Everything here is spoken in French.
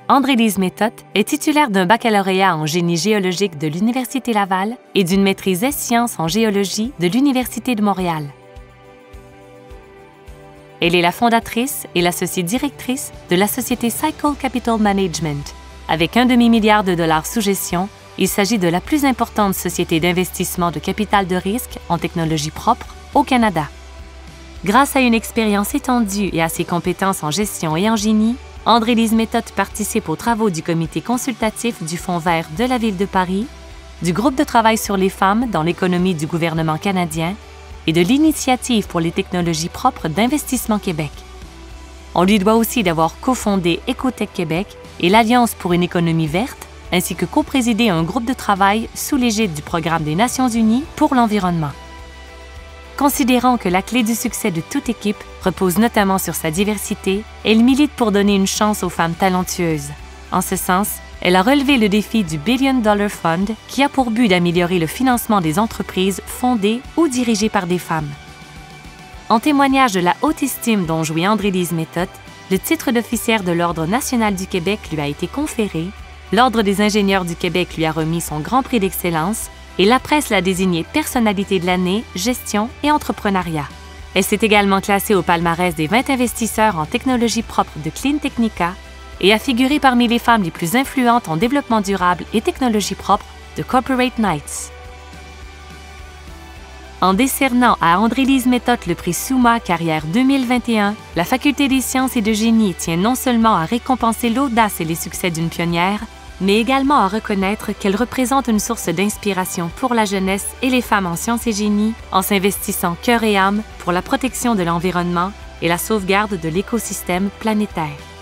André-Lise Méthode est titulaire d'un baccalauréat en génie géologique de l'Université Laval et d'une maîtrise ès-sciences en géologie de l'Université de Montréal. Elle est la fondatrice et l'associée directrice de la société Cycle Capital Management. Avec $1,5 milliard sous gestion, il s'agit de la plus importante société d'investissement de capital de risque en technologie propre au Canada. Grâce à une expérience étendue et à ses compétences en gestion et en génie, André-Lise Méthode participe aux travaux du comité consultatif du Fonds vert de la Ville de Paris, du groupe de travail sur les femmes dans l'économie du gouvernement canadien et de l'Initiative pour les technologies propres d'Investissement Québec. On lui doit aussi d'avoir cofondé Écotech Québec et l'Alliance pour une économie verte, ainsi que coprésidé un groupe de travail sous l'égide du Programme des Nations unies pour l'environnement. Considérant que la clé du succès de toute équipe repose notamment sur sa diversité, elle milite pour donner une chance aux femmes talentueuses. En ce sens, elle a relevé le défi du Billion Dollar Fund qui a pour but d'améliorer le financement des entreprises fondées ou dirigées par des femmes. En témoignage de la haute estime dont jouit André-Lise Méthode, le titre d'officière de l'Ordre national du Québec lui a été conféré, l'Ordre des ingénieurs du Québec lui a remis son Grand Prix d'excellence et la presse l'a désignée personnalité de l'année, gestion et entrepreneuriat. Elle s'est également classée au palmarès des 20 investisseurs en technologie propre de Clean Technica et a figuré parmi les femmes les plus influentes en développement durable et technologie propre de Corporate Knights. En décernant à André-Lise Méthode le prix Summa Carrière 2021, la Faculté des sciences et de génie tient non seulement à récompenser l'audace et les succès d'une pionnière, mais également à reconnaître qu'elle représente une source d'inspiration pour la jeunesse et les femmes en sciences et génie en s'investissant cœur et âme pour la protection de l'environnement et la sauvegarde de l'écosystème planétaire.